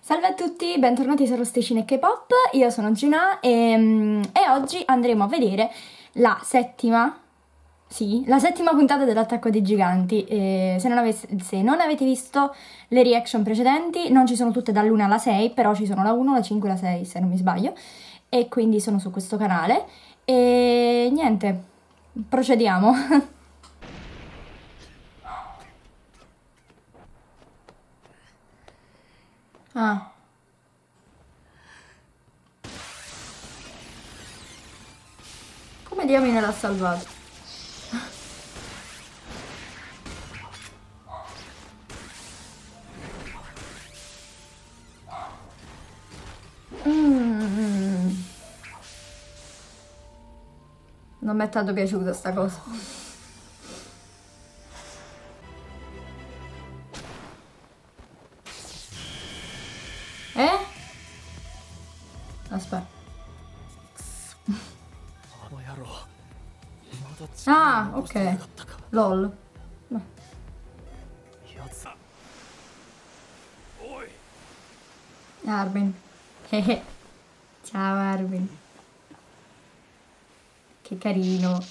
Salve a tutti, bentornati su Rosticine K-pop, io sono Giuna e oggi andremo a vedere la settima puntata dell'Attacco dei Giganti. Se non avete visto le reaction precedenti, non ci sono tutte dall'1 alla 6, però ci sono la 1, la 5 e la 6 se non mi sbaglio, e quindi sono su questo canale. E niente, procediamo. Ah. Come diamine l'ha salvato? Non mi è tanto piaciuta sta cosa. Aspetta. Ah, ok. LOL. Armin. Ciao Armin. Che carino.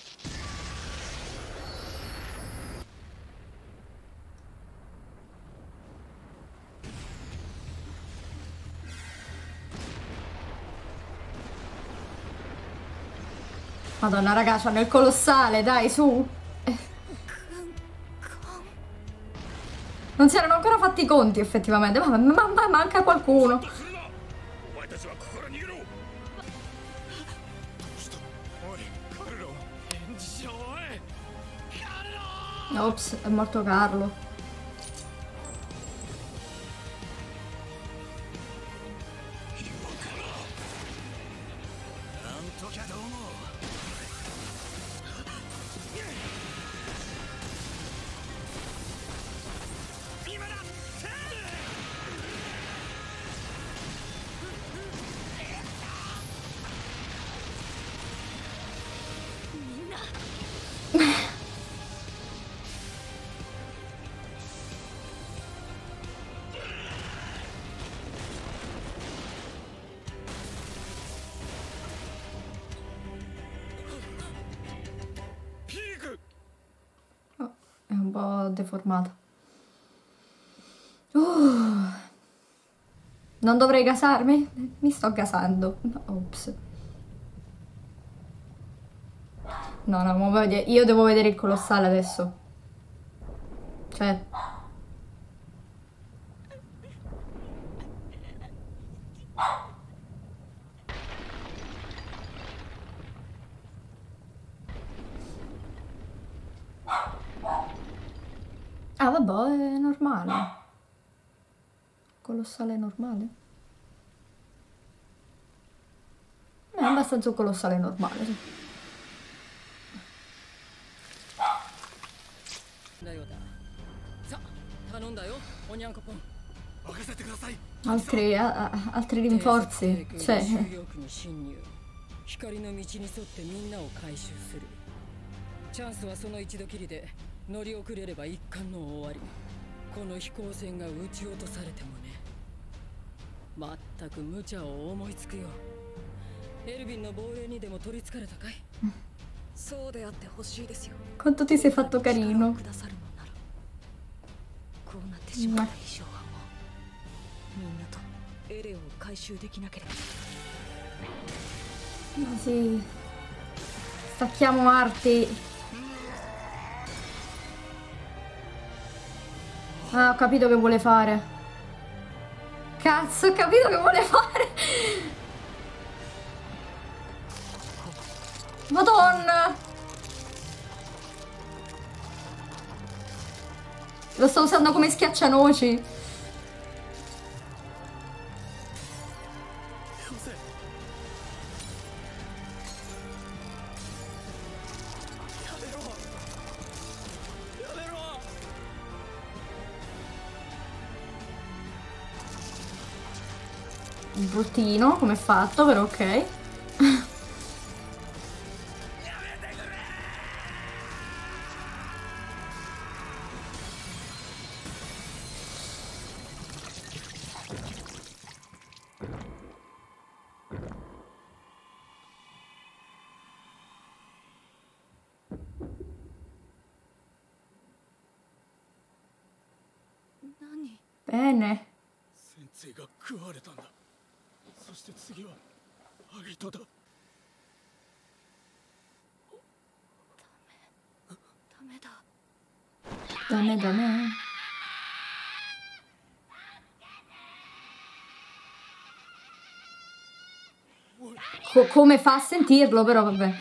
Madonna raga, c'hanno il colossale, dai, su. Non si erano ancora fatti i conti effettivamente, ma manca qualcuno. Ops, è morto Carlo. È un po' deformata. Non dovrei gasarmi? Mi sto gasando. Ops. No, io devo vedere il colossale adesso. Cioè... Ah, vabbè, è normale. Colossale normale? È abbastanza un colossale normale, sì. Altri rinforzi, cioè... チャンスはその一度きりで乗り遅れれば一巻の終わり。この飛行船が撃ち落とされてもね。まったく無茶を思いつくよ。エルヴィンの防衛にでも取りつかれたかい？そうであってほしいですよ。 Quanto ti sei fatto carino. くださるのなら。こうなってしまう以上はもうみんなとエレを回収できなければ。 Sì. Stacchiamo Marti. Ah, ho capito che vuole fare. Cazzo, ho capito che vuole fare. Madonna. Lo sto usando come schiaccianoci. Bruttino come è fatto, però ok. Bene. 先生が食われたんだ。そして次はアギトだ。 ダメだ。 ダメダメ。Come fa a sentirlo, però vabbè.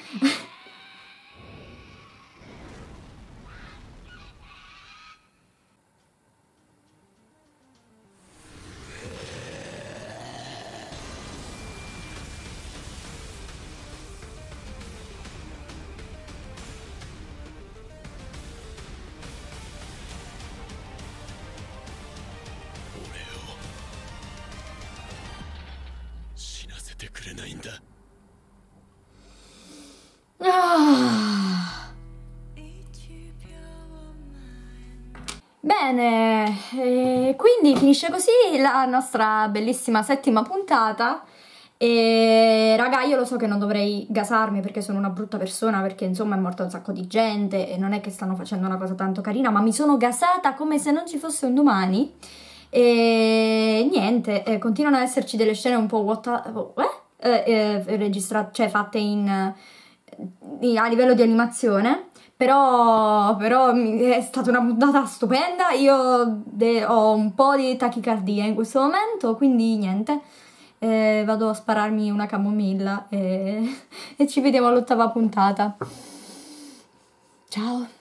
Bene, quindi finisce così la nostra bellissima settima puntata. E raga, io lo so che non dovrei gasarmi perché sono una brutta persona, perché insomma è morta un sacco di gente e non è che stanno facendo una cosa tanto carina, ma mi sono gasata come se non ci fosse un domani. E niente, continuano ad esserci delle scene un po' registrate, cioè fatte a livello di animazione. Però è stata una puntata stupenda. Io ho un po' di tachicardia in questo momento, quindi niente, vado a spararmi una camomilla e ci vediamo all'8ª puntata. Ciao.